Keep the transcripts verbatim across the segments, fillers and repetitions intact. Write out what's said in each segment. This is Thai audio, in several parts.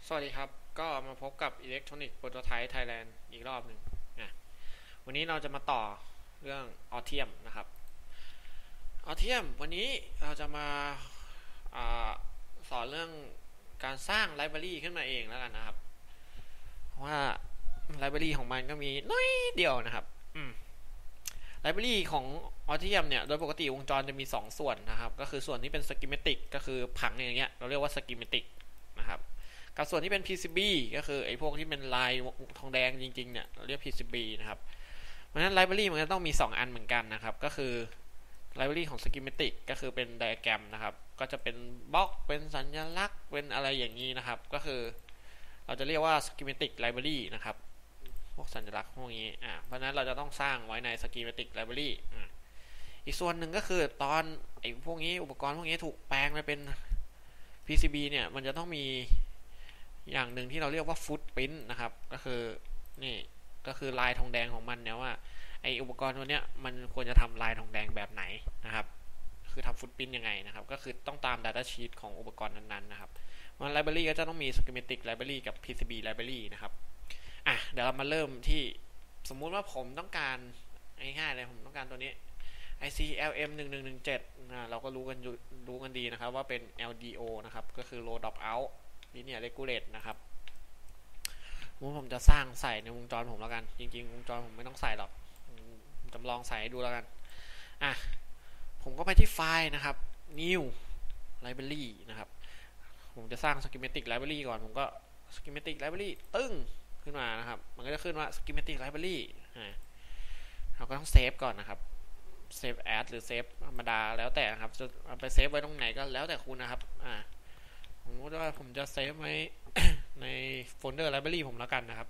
สวัสดีครับก็มาพบกับ Electronic Prototype Thailand อีกรอบหนึ่งนะวันนี้เราจะมาต่อเรื่อง Autumn นะครับ Autumn วันนี้เราจะมาอาสอนเรื่องการสร้างไลบรารีขึ้นมาเองแล้วกันนะครับเพราะว่าไลบรารีของมันก็มีน้อยเดียวนะครับไลบรารีของ Autumn เนี่ยโดยปกติวงจรจะมีสองส่วนนะครับก็คือส่วนที่เป็น schematic ก็คือผังอย่างเงี้ยเราเรียกว่า schematic นะครับกับส่วนที่เป็น พี ซี บี ก็คือไอ้พวกที่เป็นลายทองแดงจริงๆเนี่ยเราเรียก พี ซี บี นะครับเพราะฉะนั้นไลบรารีมันก็ต้องมีสองอันเหมือนกันนะครับก็คือไลบรารีของ schematic ก็คือเป็นไดอะแกรมนะครับก็จะเป็นบล็อกเป็นสัญลักษณ์เป็นอะไรอย่างนี้นะครับก็คือเราจะเรียกว่า schematic library นะครับพวกสัญลักษณ์พวกนี้อ่าเพราะฉะนั้นเราจะต้องสร้างไว้ใน schematic library อ่าอีกส่วนหนึ่งก็คือตอนไอ้พวกนี้อุปกรณ์พวกนี้ถูกแปลงไปเป็น พี ซี บี เนี่ยมันจะต้องมีอย่างหนึ่งที่เราเรียกว่าฟุตปริ้นนะครับก็คือนี่ก็คือลายทองแดงของมันเนี่ยว่าไออุปกรณ์ตัวเนี้ยมันควรจะทำลายทองแดงแบบไหนนะครับคือทำฟุตปริ้นยังไงนะครับก็คือต้องตาม Data Sheet ของอุปกรณ์นั้นๆนะครับมัน Library ก็จะต้องมี Schematic Library กับ พี ซี บี Library นะครับอ่ะเดี๋ยวเรามาเริ่มที่สมมุติว่าผมต้องการง่ายๆเลยผมต้องการตัวนี้ ไอ ซี แอล เอ็ม หนึ่งหนึ่งหนึ่งเจ็ดนะเราก็รู้กันรู้กันดีนะครับว่าเป็น แอล ดี โอ นะครับก็คือ Low Dropout Linear Regulate นะครับผมจะสร้างใส่ในวงจรผมแล้วกันจริงๆวงจรผมไม่ต้องใส่หรอกจำลองใส่ให้ดูแล้วกันอ่ะผมก็ไปที่ไฟล์นะครับ New Library นะครับผมจะสร้าง Schematic Library ก่อนผมก็ Schematic Library ตึ้งขึ้นมานะครับมันก็จะขึ้นว่า Schematic Library อ่าเราก็ต้องเซฟก่อนนะครับเซฟแอดหรือเซฟธรรมดาแล้วแต่นะครับจะเอาไปเซฟไว้ตรงไหนก็แล้วแต่คุณนะครับอ่าผมว่าผมจะเซฟไว้ ในโฟลเดอร์ไลบรารีผมแล้วกันนะครับ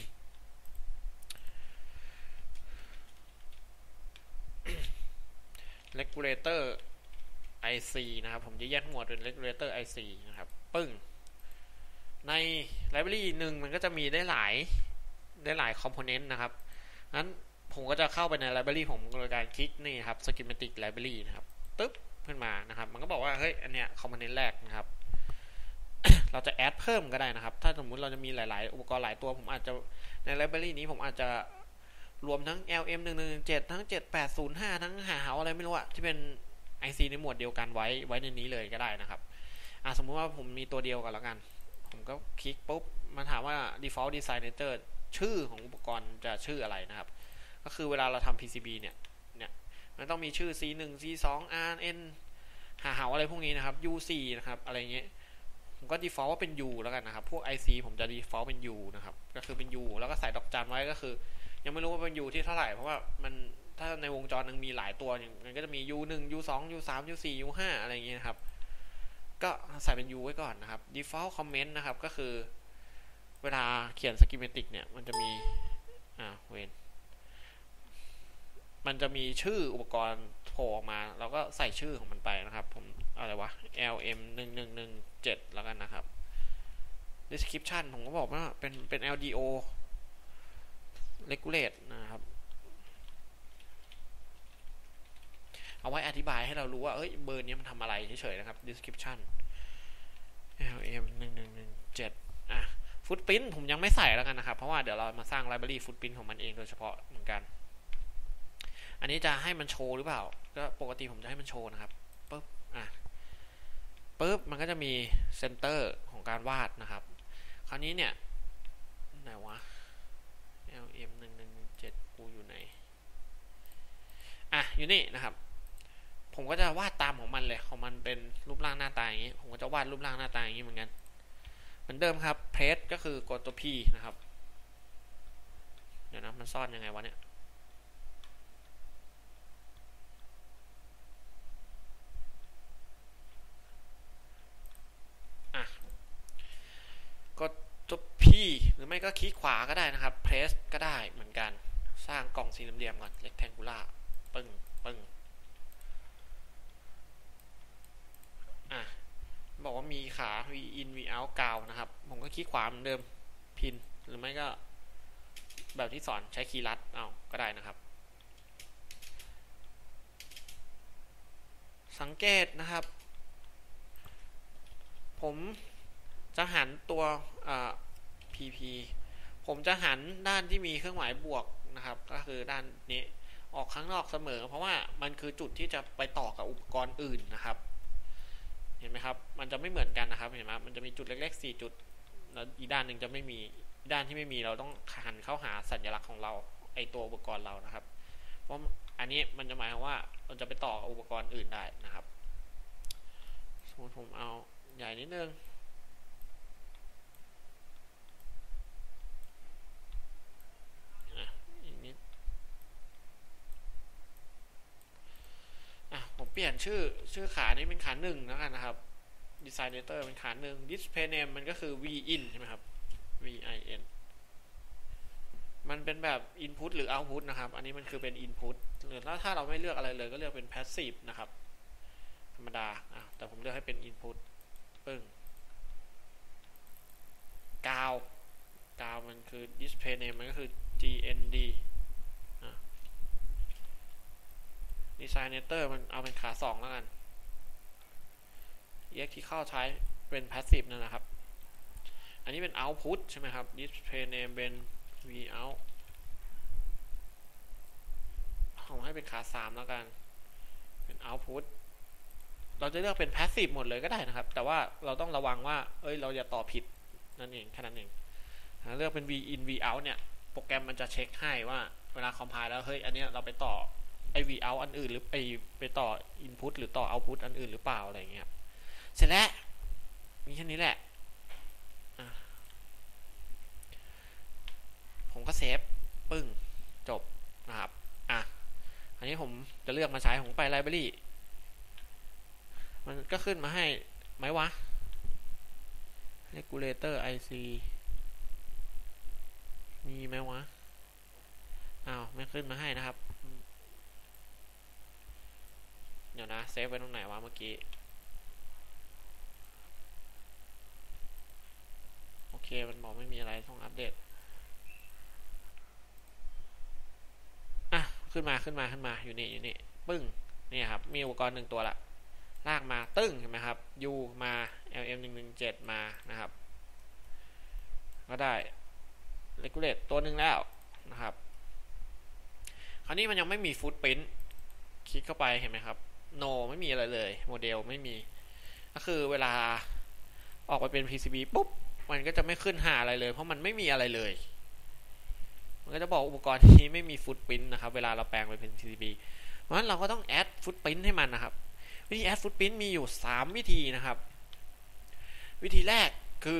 regulator ไอ ซี นะครับผมจะแยกหมวดเป็น regulator ไอ ซี นะครับปึ้งในไลบรารีหนึ่งมันก็จะมีได้หลายได้หลายคอมโพเนนต์นะครับนั้นผมก็จะเข้าไปในไลบรารีผมโดยการคลิกนี่ครับ schematic library นะครับตึ๊บขึ้นมานะครับมันก็บอกว่าเฮ้ยอันเนี้ยคอมโพเนนต์แรกนะครับ เราจะแอดเพิ่มก็ได้นะครับถ้าสมมุติเราจะมีหลายๆอุปกรณ์หลายตัวผมอาจจะในไลบรารีนี้ผมอาจจะรวมทั้ง แอล เอ็ม หนึ่งหนึ่งเจ็ดทั้งเจ็ดแปดศูนย์ห้าทั้งหาอะไรไม่รู้อะที่เป็น ไอ ซี ในหมวดเดียวกันไว้ไว้ในนี้เลยก็ได้นะครับอ่ะสมมุติว่าผมมีตัวเดียวกันแล้วกันผมก็คลิกปุ๊บมันถามว่า default designator ชื่อของอุปกรณ์จะชื่ออะไรนะครับก็คือเวลาเราทำ พี ซี บี เนี่ยเนี่ยมันต้องมีชื่อ ซี หนึ่ง ซี สอง อาร์ เอ็น หาเหาอะไรพวกนี้นะครับ ยู โฟร์ นะครับอะไรเงี้ยผมก็ default ว่าเป็น U แล้วกันนะครับพวก ไอ ซี ผมจะ default เป็น U นะครับก็คือเป็น U แล้วก็ใส่ดอกจันไว้ก็คือยังไม่รู้ว่าเป็น U ที่เท่าไหร่เพราะว่ามันถ้าในวงจรนึงมีหลายตัวมันก็จะมี ยู หนึ่ง ยู สอง ยู สาม ยู สี่ ยู ห้า อะไรอย่างเงี้ยครับก็ใส่เป็น U ไว้ก่อนนะครับ default comment นะครับก็คือเวลาเขียน schematic เนี่ยมันจะมีอ่าเวนมันจะมีชื่ออุปกรณ์โผล่ออกมาเราก็ใส่ชื่อของมันไปนะครับผมอะไรวะ แอล เอ็ม หนึ่งหนึ่งหนึ่งเจ็ดแล้วกันนะครับ description ผมก็บอกว่าเป็นเป็น แอล ดี โอ regulate นะครับเอาไว้อธิบายให้เรารู้ว่าเอ้ยเบอร์นี้มันทำอะไรเฉยๆนะครับ description แอล เอ็ม หนึ่งหนึ่งหนึ่งเจ็ดอ่ะ footprint ผมยังไม่ใส่แล้วกันนะครับเพราะว่าเดี๋ยวเรามาสร้าง library footprint ของมันเองโดยเฉพาะเหมือนกันอันนี้จะให้มันโชว์หรือเปล่าก็ปกติผมจะให้มันโชว์นะครับปึ๊บอ่ะปึ๊บมันก็จะมีเซนเตอร์ของการวาดนะครับคราวนี้เนี่ยไหนวะ แอล เอ็ม หนึ่งหนึ่งเจ็ดกูอยู่ไหนอ่ะอยู่นี่นะครับผมก็จะวาดตามของมันเลยของมันเป็นรูปร่างหน้าตาอย่างนี้ผมก็จะวาดรูปร่างหน้าตาอย่างนี้เหมือนกันเหมือนเดิมครับเพรสก็คือกดตัว P นะครับเดี๋ยวนะมันซ่อนยังไงวะเนี่ยอ่ะกดตัว P หรือไม่ก็คลิกขวาก็ได้นะครับเพรสก็ได้เหมือนกันสร้างกล่องสี่เหลี่ยมก่อน rectangular ปึ้งปึ้งอ่ะบอกว่ามีขา v in v out กาวนะครับผมก็คลิกขวาเหมือนเดิมพินหรือไม่ก็แบบที่สอนใช้คีย์ลัดเอาก็ได้นะครับสังเกตนะครับผมจะหันตัว พี พี ผมจะหันด้านที่มีเครื่องหมายบวกนะครับก็คือด้านนี้ออกข้างนอกเสมอเพราะว่ามันคือจุดที่จะไปต่อกับอุปกรณ์อื่นนะครับเห็นไหมครับมันจะไม่เหมือนกันนะครับเห็นไหมมันจะมีจุดเล็กๆสี่จุดแล้วอีกด้านหนึ่งจะไม่มีด้านที่ไม่มีเราต้องหันเข้าหาสัญลักษณ์ของเราไอตัวอุปกรณ์เรานะครับเพราะอันนี้มันจะหมายความว่าเราจะไปต่อกับอุปกรณ์อื่นได้นะครับสมมติผมเอาใหญ่นิดนึงผมเปลี่ยนชื่อชื่อขานี้เป็นขาหนึ่งแล้วกันนะครับ Designator เป็นขาหนึ่ง Display Name มันก็คือ vin ใช่ไหมครับ vin มันเป็นแบบ input หรือ output นะครับอันนี้มันคือเป็น input หรือถ้าเราไม่เลือกอะไรเลยก็เลือกเป็น passive นะครับธรรมดาอ่ะแต่ผมเลือกให้เป็น input ปึ้งกาวกาวมันคือ display name มันก็คือ gnd designator มันเอาเป็นขาสองแล้วกัน electrical type เป็น passive นั่นแหละครับอันนี้เป็น output ใช่ไหมครับ display name เป็น vout ผมให้เป็นขาสามแล้วกันเป็น output เราจะเลือกเป็น passive หมดเลยก็ได้นะครับแต่ว่าเราต้องระวังว่าเอ้ยเราอย่าต่อผิดนั่นเองแค่นั้นเองเลือกเป็น vin vout เนี่ยโปรแกรมมันจะเช็คให้ว่าเวลา compile แล้วเฮ้ยอันนี้เราไปต่อไอ vout อันอื่นหรือไปไปต่อ input หรือต่อ output อันอื่นหรือเปล่าอะไรเงี้ยเสร็จแล้วมีแค่นี้แหละผมก็เซฟปึ้งจบนะครับอ่ะอันนี้ผมจะเลือกมาใช้ผมไป library มันก็ขึ้นมาให้ไหมวะ regulator ไอ ซี มีไหมวะอ้าวไม่ขึ้นมาให้นะครับเดี๋ยวนะเซฟไว้ตรงไหนวะเมื่อกี้โอเคมันบอกไม่มีอะไรต้องอัปเดตอ่ะขึ้นมาขึ้นมาขึ้นมาอยู่นี่อยู่นี่ปึ้งนี่ครับมีอุปกรณ์หนึ่งตัวละลากมาตึ้งเห็นไหมครับ U มา แอล เอ็ม หนึ่ง หนึ่ง เจ็ด มานะครับก็ได้ regulate ตัวหนึ่งแล้วนะครับคราวนี้มันยังไม่มี footprint คลิกเข้าไปเห็นไหมครับ no ไม่มีอะไรเลยโมเดลไม่มีก็คือเวลาออกไปเป็น พี ซี บี ปุ๊บมันก็จะไม่ขึ้นหาอะไรเลยเพราะมันไม่มีอะไรเลยมันก็จะบอกอุปกรณ์ที่ไม่มี footprint นะครับเวลาเราแปลงไปเป็น พี ซี บี เพราะฉะนั้นเราก็ต้อง add footprint ให้มันนะครับวิธี add footprint มีอยู่สามวิธีนะครับวิธีแรกคือ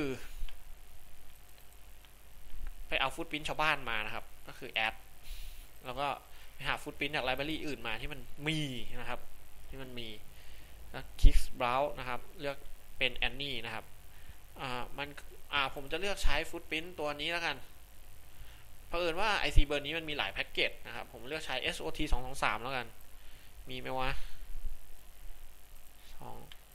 ไปเอา footprint ชาวบ้านมานะครับก็คือ add แล้วก็ไปหา footprint จาก library อื่นมาที่มันมีนะครับที่มันมีแล้วคลิก browse นะครับเลือกเป็น Annie นะครับอ่ามันอ่าผมจะเลือกใช้ footprint ตัวนี้แล้วกันเผอิญว่า ไอ ซี เบอร์นี้มันมีหลายแพ็กเกจนะครับผมเลือกใช้ เอส โอ ที สอง สอง สามแล้วกันมีไหมวะสอง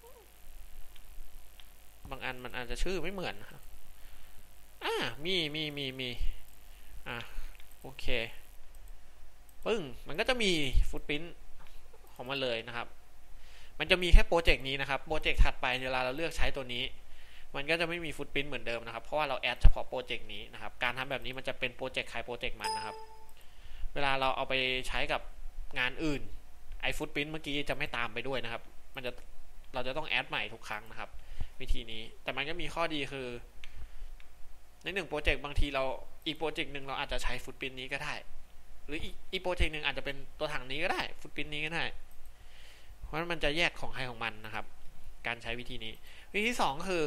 บางอันมันอาจจะชื่อไม่เหมือนนะครับอ่ามีมีมีมีอ่าโอเคปึ้งมันก็จะมี footprint ของมันเลยนะครับมันจะมีแค่โปรเจกต์นี้นะครับโปรเจกต์ถัดไปเวลาเราเลือกใช้ตัวนี้มันก็จะไม่มีฟุตปริ้นท์เหมือนเดิมนะครับเพราะว่าเราแอดเฉพาะโปรเจกต์นี้นะครับการทำแบบนี้มันจะเป็นโปรเจกต์ใครโปรเจกต์มันนะครับเวลาเราเอาไปใช้กับงานอื่นไอฟุตปริ้นท์เมื่อกี้จะไม่ตามไปด้วยนะครับมันจะเราจะต้องแอดใหม่ทุกครั้งนะครับวิธีนี้แต่มันก็มีข้อดีคือในหนึ่งโปรเจกต์บางทีเราอีกโปรเจกต์หนึ่งเราอาจจะใช้ฟุตปริ้นท์นี้ก็ได้หรืออีกโปรเจกต์หนึ่งอาจจะเป็นตัวถังนี้ก็ได้ฟุตปริ้นท์นี้ก็ได้เพราะมันจะแยกของใครของมันนะครับการใช้วิธีนี้วิธีที่สองคือ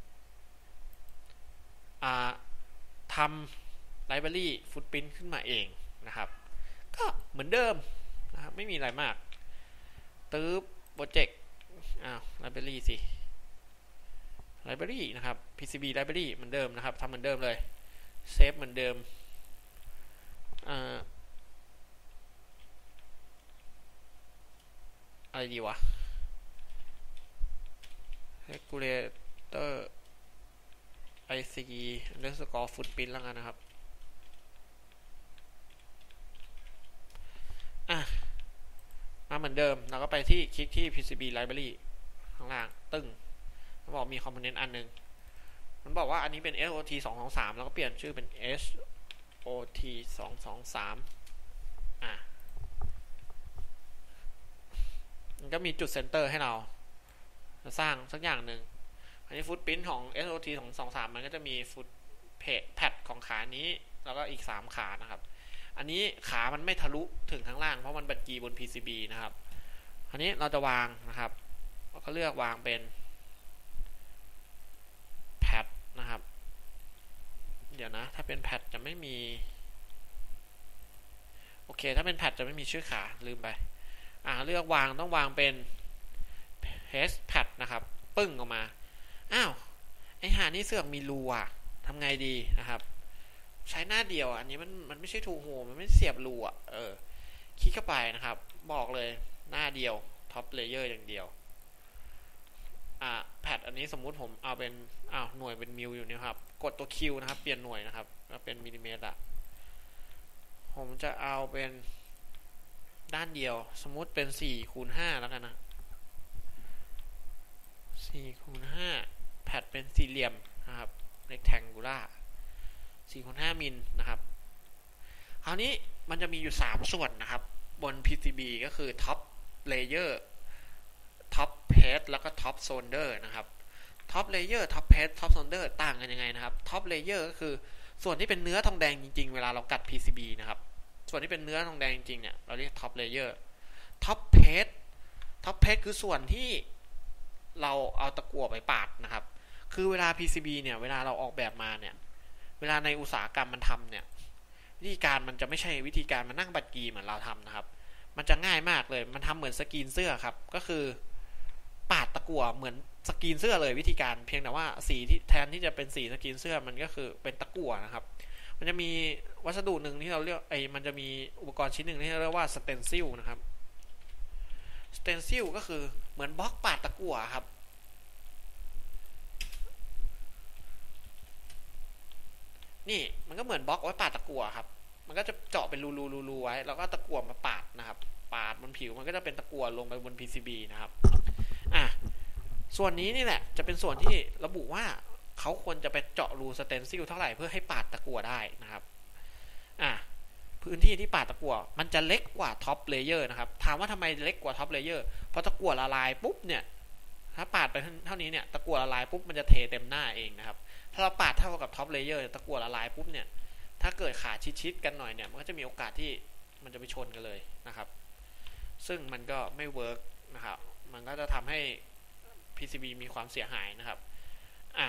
ทำ library footprint ขึ้นมาเองนะครับก็เหมือนเดิมนะครับไม่มีอะไรมากตื้อโปรเจกต์อ้าว library สิ library นะครับ พี ซี บี library เหมือนเดิมนะครับทำเหมือนเดิมเลยเซฟเหมือนเดิมอะไรดีวะ regulator ไอ ซี underscore footprint แล้วกันนะครับอ่ะมาเหมือนเดิมเราก็ไปที่คลิกที่ พี ซี บี library ข้างล่างตึ้งเขาบอกมี component อันนึงมันบอกว่าอันนี้เป็น เอส โอ ที สอง สอง สามแล้วก็เปลี่ยนชื่อเป็น เอส โอ ที สอง สอง สามอ่ะมันก็มีจุดเซนเตอร์ให้เราสร้างสักอย่างหนึ่งอันนี้ฟุตปริ้นท์ของ เอส โอ ที สอง สอง สามมันก็จะมีฟุตเพจแพดของขานี้แล้วก็อีกสามขานะครับอันนี้ขามันไม่ทะลุถึงข้างล่างเพราะมันบัดกีบน พี ซี บี นะครับอันนี้เราจะวางนะครับเราก็เลือกวางเป็นแพดนะครับเดี๋ยวนะถ้าเป็นแพดจะไม่มีโอเคถ้าเป็นแพดจะไม่มีชื่อขาลืมไปอ่าเลือกวางต้องวางเป็น h pad นะครับปึ้งออกมาอ้าวไอหานี่เสือกมีรูอ่ะทำไงดีนะครับใช้หน้าเดียวอันนี้มันมันไม่ใช่ทูโฮมันไม่เสียบรูอ่ะเออคลิกเข้าไปนะครับบอกเลยหน้าเดียวท็อปเลเยอร์อย่างเดียวอ่าแพดอันนี้สมมุติผมเอาเป็นอ้าวหน่วยเป็นมิลอยู่เนี่ยครับกดตัว Q นะครับเปลี่ยนหน่วยนะครับเป็นมิลลิเมตรอ่ะผมจะเอาเป็นด้านเดียวสมมุติเป็นสี่คูณห้าแล้วกันนะสี่คูณห้าแพดเป็นสี่เหลี่ยมนะครับ rectangular สี่คูณห้ามิลนะครับคราวนี้มันจะมีอยู่สามส่วนนะครับบน พี ซี บี ก็คือ top layer top plate แล้วก็ top solder นะครับ top layer top plate top solder ต่างกันยังไงนะครับ top layer ก็คือส่วนที่เป็นเนื้อทองแดงจริงๆเวลาเรากัด พี ซี บี นะครับส่วนที่เป็นเนื้อทองแดงจริงๆเนี่ยเราเรียก top layer top plate top plate คือส่วนที่เราเอาตะกั่วไปปาดนะครับคือเวลา พี ซี บี เนี่ยเวลาเราออกแบบมาเนี่ยเวลาในอุตสาหกรรมมันทำเนี่ยวิธีการมันจะไม่ใช่วิธีการมานั่งบัดกีเหมือนเราทำนะครับมันจะง่ายมากเลยมันทำเหมือนสกรีนเสื้อครับก็คือปาดตะกั่วเหมือนสกรีนเสื้อเลยวิธีการเพียงแต่ว่าสีที่แทนที่จะเป็นสีสกรีนเสื้อมันก็คือเป็นตะกั่วนะครับมันจะมีวัสดุหนึ่งที่เราเรียกไอ้มันจะมีอุปกรณ์ชิ้นหนึ่งที่เราเรียกว่าสเตนซิลนะครับสเตนซิลก็คือเหมือนบล็อกปาดตะกั่วครับนี่มันก็เหมือนบล็อกไว้ปาดตะกั่วครับมันก็จะเจาะเป็นรูๆๆไว้แล้วก็ตะกั่วมาปาดนะครับปาดบนผิวมันก็จะเป็นตะกั่วลงไปบน พี ซี บี นะครับอ่ะส่วนนี้นี่แหละจะเป็นส่วนที่ระบุว่าเขาควรจะไปเจาะรูสเตนซิลเท่าไหร่เพื่อให้ปาดตะกั่วได้นะครับอ่ะพื้นที่ที่ปาดตะกั่วมันจะเล็กกว่าท็อปเลเยอร์นะครับถามว่าทำไมเล็กกว่าท็อปเลเยอร์พอตะกั่วละลายปุ๊บเนี่ยถ้าปาดไปเท่านี้เนี่ยตะกั่วละลายปุ๊บมันจะเทเต็มหน้าเองนะครับถ้าเราปาดเท่ากับท็อปเลเยอร์ตะกั่วละลายปุ๊บเนี่ยถ้าเกิดขาชิดๆกันหน่อยเนี่ยมันก็จะมีโอกาสที่มันจะไปชนกันเลยนะครับซึ่งมันก็ไม่เวิร์กนะครับมันก็จะทำให้ พี ซี บี มีความเสียหายนะครับอ่ะ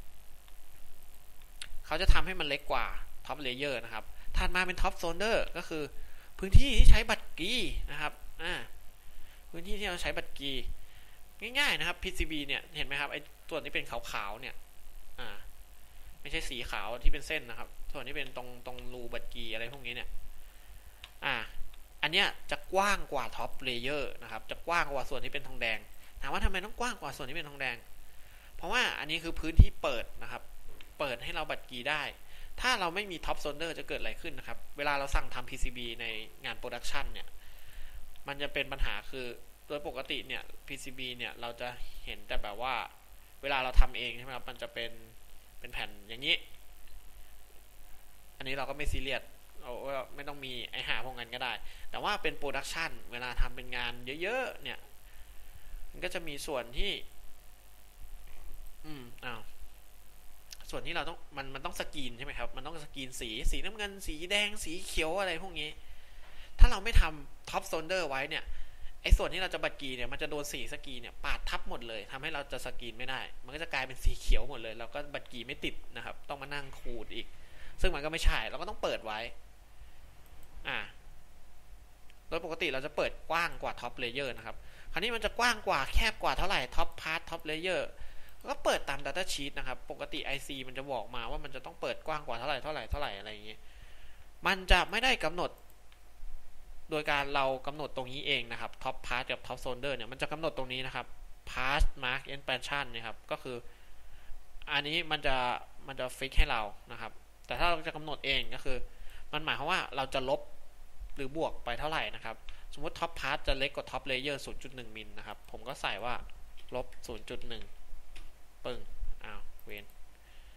เขาจะทำให้มันเล็กกว่าท็อปเลเยอร์นะครับถัดมาเป็นท็อปโซนเดอร์ก็คือพื้นที่ที่ใช้บัตรกีนะครับอ่าพื้นที่ที่เราใช้บัตรกีง่ายๆนะครับ พี ซี บี เนี่ยเห็นไหมครับไอ้ส่วนที่เป็นขาวๆเนี่ยอ่าไม่ใช่สีขาวที่เป็นเส้นนะครับส่วนที่เป็นตรงตรงรูบัตรกีอะไรพวกนี้เนี่ยอ่าอันเนี้ยจะกว้างกว่าท็อปเลเยอร์นะครับจะกว้างกว่าส่วนที่เป็นทองแดงถามว่าทำไมต้องกว้างกว่าส่วนที่เป็นทองแดงเพราะว่าอันนี้คือพื้นที่เปิดนะครับเปิดให้เราบัตรกีได้ถ้าเราไม่มีท็อปโซนเดอร์จะเกิดอะไรขึ้นนะครับเวลาเราสั่งทำ พี ซี บี ในงานโปรดักชันเนี่ยมันจะเป็นปัญหาคือโดยปกติเนี่ย พี ซี บี เนี่ยเราจะเห็นแต่แบบว่าเวลาเราทำเองใช่ไหมครับมันจะเป็นเป็นแผ่นอย่างนี้อันนี้เราก็ไม่ซีเรียสเราไม่ต้องมีไอหาพวกนั้นก็ได้แต่ว่าเป็นโปรดักชันเวลาทำเป็นงานเยอะๆเนี่ยมันก็จะมีส่วนที่อืมอ้าวส่วนที่เราต้องมันมันต้องสกรีนใช่ไหมครับมันต้องสกรีนสีสีน้ำเงินสีแดงสีเขียวอะไรพวกนี้ถ้าเราไม่ทำท็อปโซนเดอร์ไว้เนี่ยไอ้ส่วนที่เราจะบัดกีเนี่ยมันจะโดนสีสกรีนเนี่ยปาดทับหมดเลยทำให้เราจะสกรีนไม่ได้มันก็จะกลายเป็นสีเขียวหมดเลยแล้วก็บัดกีไม่ติดนะครับต้องมานั่งขูดอีกซึ่งมันก็ไม่ใช่เราก็ต้องเปิดไว้อ่าโดยปกติเราจะเปิดกว้างกว่าท็อปเลเยอร์นะครับคราวนี้มันจะกว้างกว่าแคบกว่าเท่าไหร่ท็อปพาร์ทท็อปเลเยอร์ก็เปิดตาม Data Sheet นะครับปกติ ไอ ซี มันจะบอกมาว่ามันจะต้องเปิดกว้างกว่าเท่าไหร่เท่าไหร่เท่าไหร่อะไรอย่างเงี้ยมันจะไม่ได้กำหนดโดยการเรากำหนดตรงนี้เองนะครับ Top Part กับ Top Solder เนี่ยมันจะกำหนดตรงนี้นะครับ Part Mark Expansion นะครับก็คืออันนี้มันจะมันจะฟิกให้เรานะครับแต่ถ้าเราจะกำหนดเองก็คือมันหมายความว่าเราจะลบหรือบวกไปเท่าไหร่นะครับสมมติ Top Part จะเล็กกว่า Top Layer ศูนย์จุดหนึ่ง มิลนะครับผมก็ใส่ว่าลบ ศูนย์จุดหนึ่ง ปึ้งอ้าวเวน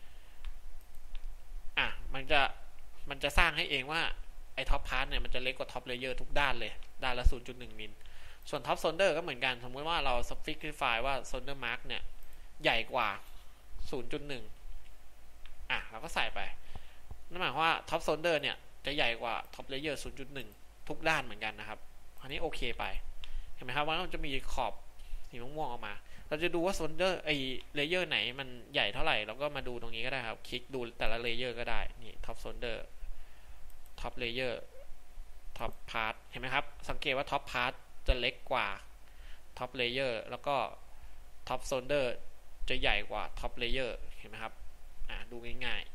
มันจะมันจะสร้างให้เองว่าไอ้ท็อปพาร์ทเนี่ยมันจะเล็กกว่าท็อปเลเยอร์ทุกด้านเลยด้านละ ศูนย์จุดหนึ่ง มิลส่วนท็อปโซนเดอร์ก็เหมือนกันสมมติว่าเราสเปซิฟายว่าโซนเดอร์มาร์กเนี่ยใหญ่กว่า ศูนย์จุดหนึ่ง อ่ะเราก็ใส่ไปนั่นหมายความว่าท็อปโซนเดอร์เนี่ยจะใหญ่กว่าท็อปเลเยอร์ ศูนย์จุดหนึ่ง ทุกด้านเหมือนกันนะครับอันนี้โอเคไปเห็นไหมครับว่ามันจะมีขอบสีม่วงๆออกมาเราจะดูว่าโซนเดอร์ไอเลเยอร์ไหนมันใหญ่เท่าไหร่เราก็มาดูตรงนี้ก็ได้ครับคลิกดูแต่ละเลเยอร์ก็ได้นี่ท็อปโซนเดอร์ท็อปเลเยอร์ท็อปพาร์ทเห็นไหมครับสังเกตว่าท็อปพาร์ทจะเล็กกว่าท็อปเลเยอร์แล้วก็ท็อปโซนเดอร์จะใหญ่กว่าท็อปเลเยอร์เห็นไหมครับอ่าดูง่าย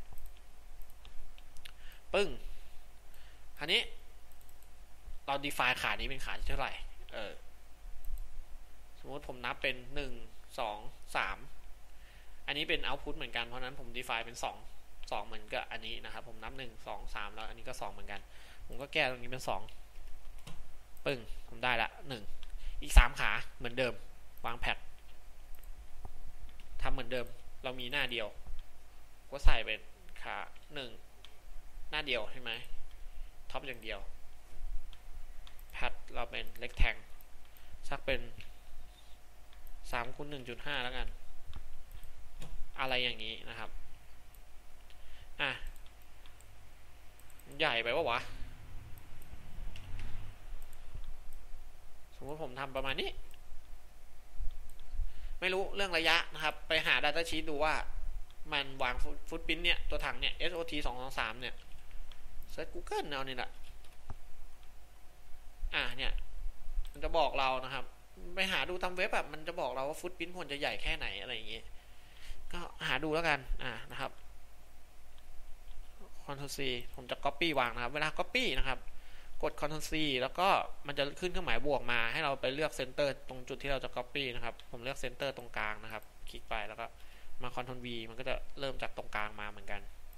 ๆปึ้งคราวนี้เรา define ขานี้เป็นขาที่เท่าไหร่เออสมมติผมนับเป็นหนึ่ง สอง สามอันนี้เป็น output เหมือนกันเพราะนั้นผม define เป็นสอง สองเหมือนกับอันนี้นะครับผมนับหนึ่ง สอง สามแล้วอันนี้ก็สองเหมือนกันผมก็แก้ตรงนี้เป็นสองปึ้งผมได้ละหนึ่งอีกสามขาเหมือนเดิมวางแพททำเหมือนเดิมเรามีหน้าเดียวก็ใส่เป็นขาหนึ่งหน้าเดียวใช่ไหมท็อปอย่างเดียวแพทเราเป็นเล็กแทงสักเป็นสามคูณหนึ่งจุดห้าแล้วกันอะไรอย่างนี้นะครับอ่ะใหญ่ไปวะวะสมมติผมทำประมาณนี้ไม่รู้เรื่องระยะนะครับไปหา Data Sheet ดูว่ามันวางฟุตพิ้นเนี่ยตัวถังเนี่ย เอส โอ ที สอง สอง สามเนี่ยเซิร์ช Google เอานี่แหละอ่ะเนี่ยมันจะบอกเรานะครับไปหาดูตามเว็บแบบมันจะบอกเราว่าฟุตพิ้นควรจะใหญ่แค่ไหนอะไรอย่างเงี้ยก็หาดูแล้วกันอ่ะนะครับ Ctrl C ผมจะ Copy วางนะครับเวลา Copy นะครับกด Ctrl C แล้วก็มันจะขึ้นเครื่องหมายบวกมาให้เราไปเลือก Center ตรงจุดที่เราจะ Copy นะครับผมเลือก Center ตรงกลางนะครับคลิกไปแล้วก็มา Ctrl V มันก็จะเริ่มจากตรงกลางมาเหมือนกัน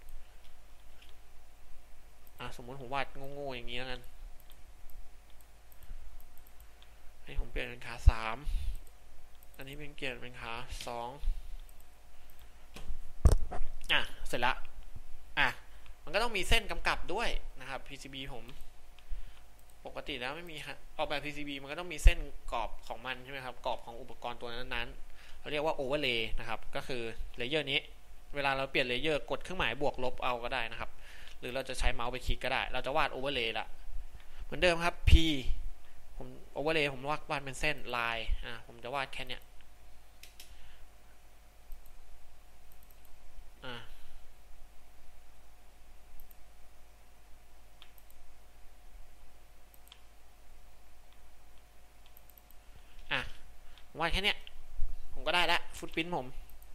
อ่ะสมมุติผมวาดโง่ๆอย่างนี้แล้วกันให้ผมเปลี่ยนเป็นขาสามอันนี้เป็นเปลี่ยนเป็นขาสองอ่ะเสร็จละอ่ะมันก็ต้องมีเส้นกำกับด้วยนะครับ พี ซี บี ผมปกติแล้วไม่มีออกแบบ พี ซี บี มันก็ต้องมีเส้นกรอบของมันใช่ไหมครับกรอบของอุปกรณ์ตัวนั้นๆเราเรียกว่า overlay นะครับก็คือเลเยอร์นี้เวลาเราเปลี่ยนเลเยอร์กดเครื่องหมายบวกลบเอาก็ได้นะครับหรือเราจะใช้เมาส์ไปคลิกก็ได้เราจะวาด overlay ละเหมือนเดิมครับ P ผม overlay ผมวาดวาดเป็นเส้นลายอ่ะผมจะวาดแค่เนี้ยอ่ะวาดแค่เนี้ยผมก็ได้แล้วฟุตพิ้นผม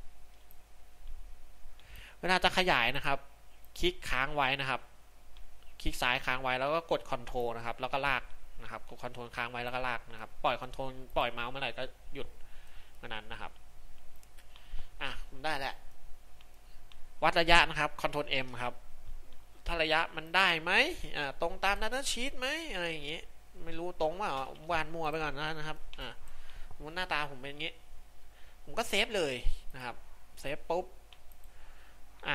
เวลาจะขยายนะครับคลิกค้างไว้นะครับคลิกซ้ายค้างไว้แล้วก็กดคอนโทรลนะครับแล้วก็ลากนะครับกดคอนโทรลค้างไว้แล้วก็ลากนะครับปล่อยคอนโทรลปล่อยเมาส์เมื่อไหร่ก็หยุดเมื่อนั้นนะครับอ่ะผมได้แล้ววัดระยะนะครับคอนโทรล M ครับถ้าระยะมันได้ไหมอ่าตรงตาม Data Sheet ไหมอะไรอย่างงี้ไม่รู้ตรงว่าวานมัวไปก่อนนะครับอ่าหน้าตาผมเป็นอย่างนี้ผมก็เซฟเลยนะครับเซฟปุ๊บอ่ะ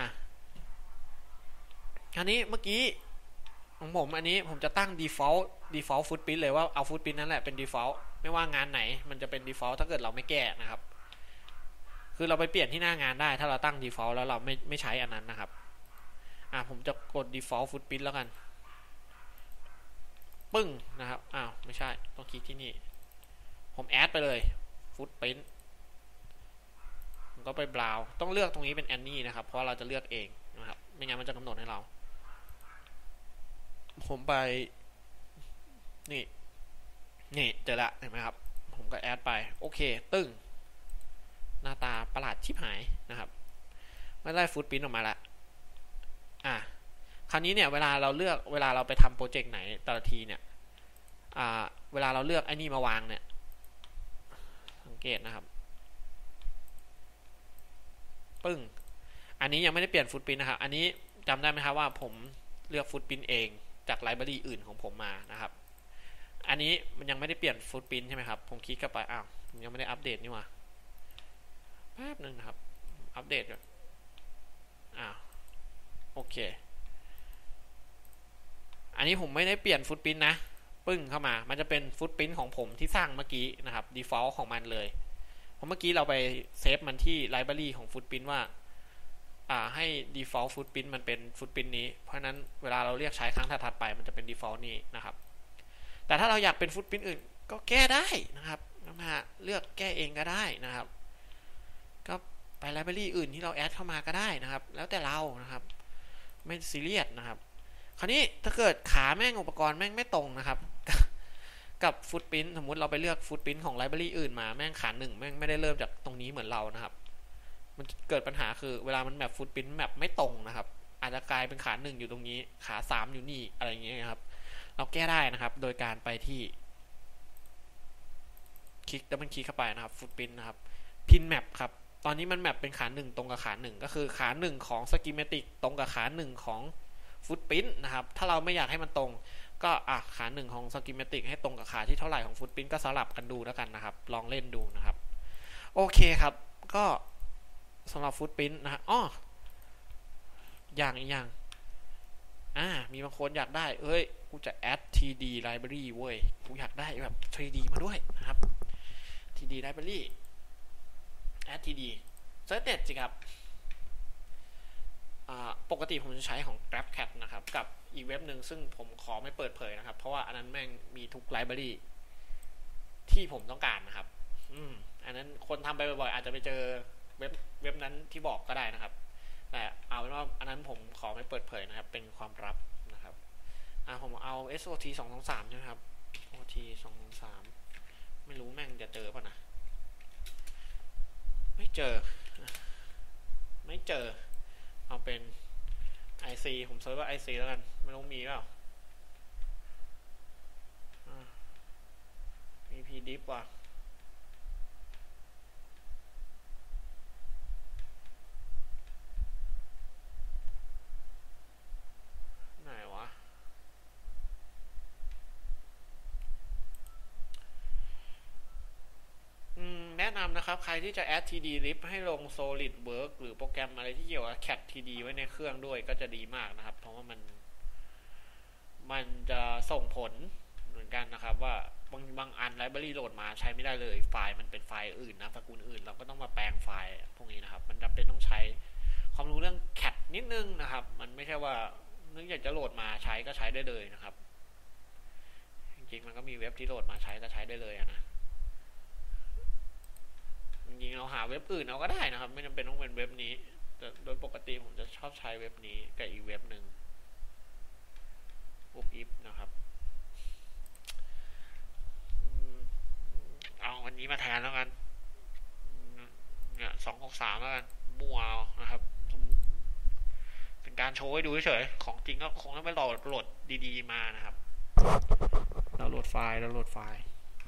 คราวนี้เมื่อกี้ของผมอันนี้ผมจะตั้ง default default footprint เลยว่าเอา footprint นั่นแหละเป็น default ไม่ว่างานไหนมันจะเป็น default ถ้าเกิดเราไม่แก้นะครับคือเราไปเปลี่ยนที่หน้างานได้ถ้าเราตั้ง default แล้วเราไม่ไม่ใช้อันนั้นนะครับอ่ะผมจะกด default footprint แล้วกันปึ้งนะครับอ้าวไม่ใช่ต้องคลิกที่นี่ผมแอดไปเลยฟุตพิ้นผมก็ไปบราวต้องเลือกตรงนี้เป็นแอนนี่นะครับเพราะเราจะเลือกเองนะครับไม่งั้นมันจะกำหนดให้เราผมไปนี่นี่เจอละเห็นไหมครับผมก็แอดไปโอเคตึ้งหน้าตาประหลาดชิบหายนะครับไม่ได้ฟุตพิ้นออกมาละอ่ะคราวนี้เนี่ยเวลาเราเลือกเวลาเราไปทำโปรเจกต์ไหนแต่ละทีเนี่ยอ่าเวลาเราเลือกไอ้นี่มาวางเนี่ยสังเกตนะครับปึ้งอันนี้ยังไม่ได้เปลี่ยนฟุตพิ้นนะครับอันนี้จำได้ไหมครับว่าผมเลือกฟุตพิ้นเองจากไลบรารีอื่นของผมมานะครับอันนี้มันยังไม่ได้เปลี่ยนฟุตพิ้นใช่ไหมครับผมคลิกเข้าไปอ้าวผมยังไม่ได้อัปเดตนี่หว่าแป๊บนึงนะครับอัปเดตก่อนอ้าวโอเคนนี้ผมไม่ได้เปลี่ยนฟุตพิ้นนะปึ้งเข้ามามันจะเป็นฟุตพิ้นของผมที่สร้างเมื่อกี้นะครับ default ของมันเลยเพราะเมื่อกี้เราไปเซฟมันที่ library ของฟุตพิ้นว่าอ่าให้ default footprint มันเป็น footprint นี้เพราะนั้นเวลาเราเรียกใช้ครั้งถัดไปมันจะเป็น default นี้นะครับแต่ถ้าเราอยากเป็น footprint อื่นก็แก้ได้นะครับมาเลือกแก้เองก็ได้นะครับก็ไป library อื่นที่เราแอดเข้ามาก็ได้นะครับแล้วแต่เรานะครับไม่ซีเรียสนะครับคราวนี้ถ้าเกิดขาแม่งอุปกรณ์แม่งไม่ตรงนะครับกับ footprint สมมุติเราไปเลือก footprint ของ library อื่นมาแม่งขาหนึ่งแม่งไม่ได้เริ่มจากตรงนี้เหมือนเรานะครับมันเกิดปัญหาคือเวลามันแมปฟุตพิ้นแมปไม่ตรงนะครับอาจจะกลายเป็นขาหนึ่งอยู่ตรงนี้ขาสามอยู่นี่อะไรอย่างเงี้ยครับเราแก้ได้นะครับโดยการไปที่คลิกดับเบิลคลิกเข้าไปนะครับฟุตพิ้นนะครับพินแมปครับตอนนี้มันแมปเป็นขาหนึ่งตรงกับขาหนึ่งก็คือขาหนึ่งของสกิมเมติกตรงกับขาหนึ่งของฟุตพิ้นนะครับถ้าเราไม่อยากให้มันตรงก็อ่ะขาหนึ่งของสกิมเมติกให้ตรงกับขาที่เท่าไหร่ของฟุตพิ้นก็สลับกันดูแล้วกันนะครับลองเล่นดูนะครับโอเคครับก็สำหรับฟุตพิ้นนะฮะอ้ออย่างอีกอย่างอ่ามีบางคนอยากได้เอ้ยกูจะ add ทรี ดี library เว้ยกูอยากได้แบบ ทรี ดี มาด้วยนะครับ ทรี ดี library add ทรี ดี search สิครับปกติผมจะใช้ของ GrabCat นะครับกับอีกเว็บหนึ่งซึ่งผมขอไม่เปิดเผยนะครับเพราะว่าอันนั้นแม่งมีทุก library ที่ผมต้องการนะครับอืมอันนั้นคนทำไปบ่อยๆอาจจะไปเจอเว็บเว็บนั้นที่บอกก็ได้นะครับแต่เอาเป็นว่าอันนั้นผมขอไม่เปิดเผยนะครับเป็นความลับนะครับอ่าผมเอา เอส โอ ที สอง สอง สามใช่ไหมครับ เอส โอ ที สอง สอง สามไม่รู้แม่งจะเจอป่ะนะไม่เจอไม่เจอเอาเป็น ไอ ซี ผมเซิร์ชว่า ไอ ซี แล้วกันไม่รู้มีเปล่า พี พี ดิฟ ว่ะไหนวะแนะนำนะครับใครที่จะ add ที ดี lib ให้ลง SolidWorks หรือโปรแกรมอะไรที่เกี่ยวกับ cat ที ดี ไว้ในเครื่องด้วยก็จะดีมากนะครับเพราะว่ามันมันจะส่งผลเหมือนกันนะครับว่าบางบางอัน library โหลดมาใช้ไม่ได้เลยไฟล์มันเป็นไฟล์อื่นนะตระกูลอื่นเราก็ต้องมาแปลงไฟล์พวกนี้นะครับมันจำเป็นต้องใช้ความรู้เรื่อง cat นิดนึงนะครับมันไม่ใช่ว่านึกอยากจะโหลดมาใช้ก็ใช้ได้เลยนะครับจริงๆมันก็มีเว็บที่โหลดมาใช้ก็ใช้ได้เลยนะจริงๆเราหาเว็บอื่นเอาก็ได้นะครับไม่จำเป็นต้องเป็นเว็บนี้แต่โดยปกติผมจะชอบใช้เว็บนี้กับอีกเว็บหนึ่งอุบอิบนะครับเอาวันนี้มาแทนแล้วกันเนี่ยสองหกสามแล้วกันมั่วนะครับเป็นการโชว์ให้ดูเฉยๆของจริงก็คงต้องไปโหลดโหลดดีๆมานะครับดาวน์โหลดไฟล์ดาวน์โหลดไฟล์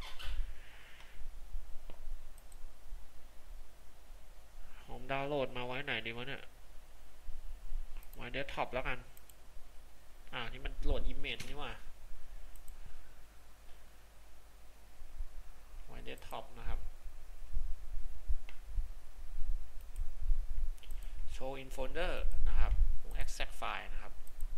ผมดาวน์โหลดมาไว้ไหนดีวะเนี่ยไว้เดสก์ท็อปแล้วกันอ่านี่มันโหลดอิมเมจนี่ว่าไว้เดสก์ท็อปนะครับ show in folder นะครับ extract file นะครับ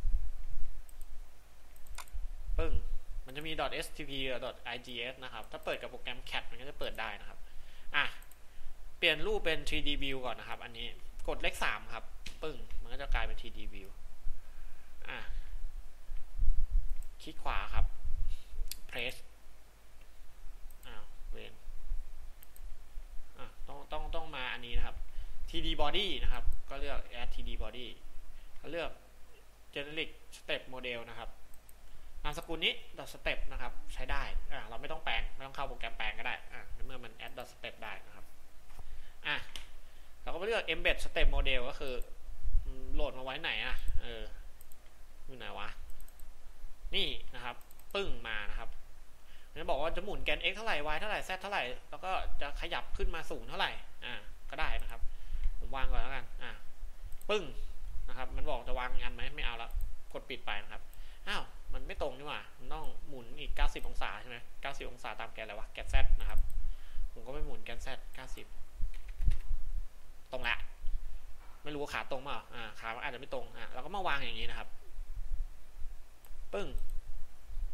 ปึ้งมันจะมี .stp กับ .igs นะครับถ้าเปิดกับโปรแกรม cat มันก็จะเปิดได้นะครับอ่ะเปลี่ยนรูปเป็น ทรี ดี view ก่อนนะครับอันนี้กดเลขสามครับปึ้งมันก็จะกลายเป็น ทรี ดี view อ่ะคลิกขวาครับ press อ้าวเวนอ่ะต้องต้องต้องมาอันนี้นะครับ ทรี ดี body นะครับก็เลือก add ทรี ดี body ก็เลือก generic step model นะครับนามสกุลนี้ dot step นะครับใช้ได้อ่ะเราไม่ต้องแปลงไม่ต้องเข้าโปรแกรมแปลงก็ได้อ่ะเมื่อมัน add dot step ได้นะครับอ่ะเราก็ไปเลือก embed step model ก็คือโหลดมาไว้ไหนอ่ะเอออยู่ไหนวะนี่นะครับปึ้งมานะครับจะบอกว่าจะหมุนแกน x เท่าไหร่ y เท่าไหร่ z เท่าไหร่แล้วก็จะขยับขึ้นมาสูงเท่าไหร่อ่าก็ได้นะครับผมวางก่อนแล้วกันอ่าปึ้งนะครับมันบอกจะวางอันไหมไม่เอาแล้วกดปิดไปนะครับอ้าวมันไม่ตรงนี่หว่ามันต้องหมุนอีกเก้าสิบองศาใช่ไหมเก้าสิบองศาตามแกนอะไรวะแกน z นะครับผมก็ไปหมุนแกน z เก้าสิบตรงละไม่รู้ว่าขาตรงเปล่าอ่าขาอาจจะไม่ตรงอ่าเราก็มาวางอย่างนี้นะครับปึ้ง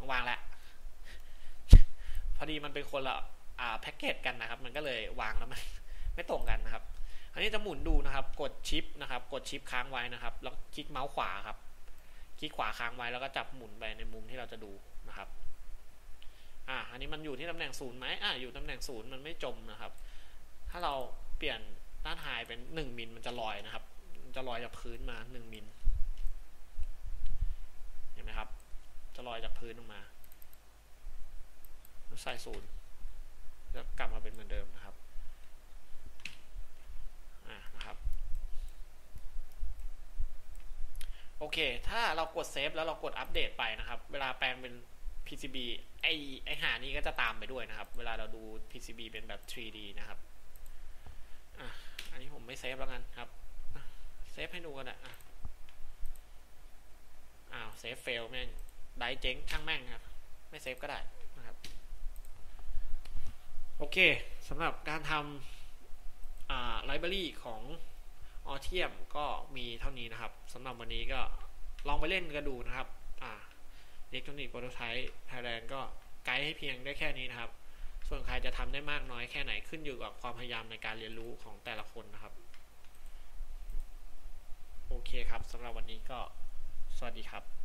วางแล้ว พอดีมันเป็นคนละอ่าแพ็กเกจกันนะครับมันก็เลยวางแล้วมัน ไม่ตรงกันนะครับอันนี้จะหมุนดูนะครับกดชิปนะครับกดชิปค้างไว้นะครับแล้วคลิกเมาส์ขวาครับคลิกขวาค้างไว้แล้วก็จับหมุนไปในมุมที่เราจะดูนะครับอ่าอันนี้มันอยู่ที่ตำแหน่งศูนย์ไหมอ่าอยู่ตำแหน่งศูนย์มันไม่จมนะครับถ้าเราเปลี่ยนด้านไฮเป็นหนึ่งมิลมันจะลอยนะครับมันจะลอยจากพื้นมาหนึ่งมิลเห็นไหมครับจะลอยจากพื้นลงมาใส่ศูนย์จะกลับมาเป็นเหมือนเดิมนะครับอ่านะครับโอเคถ้าเรากดเซฟแล้วเรากดอัปเดตไปนะครับเวลาแปลงเป็น พี ซี บี ไอไอหานี้ก็จะตามไปด้วยนะครับเวลาเราดู พี ซี บี เป็นแบบ ทรี ดี นะครับอ่ะอันนี้ผมไม่เซฟแล้วกันครับเซฟให้ดูกันอ่ะอ้าวเซฟเฟลแม่งได้เจ๊งช่างแม่งครับไม่เซฟก็ได้นะครับโอเคสำหรับการทำอ่าไลบรารีของออเทียมก็มีเท่านี้นะครับสำหรับวันนี้ก็ลองไปเล่นกันดูนะครับอ่าอิเล็กทรอนิกส์โปรโตไทป์ไทยแลนด์ก็ไกด์ให้เพียงได้แค่นี้นะครับส่วนใครจะทำได้มากน้อยแค่ไหนขึ้นอยู่กับความพยายามในการเรียนรู้ของแต่ละคนนะครับโอเคครับสำหรับวันนี้ก็สวัสดีครับ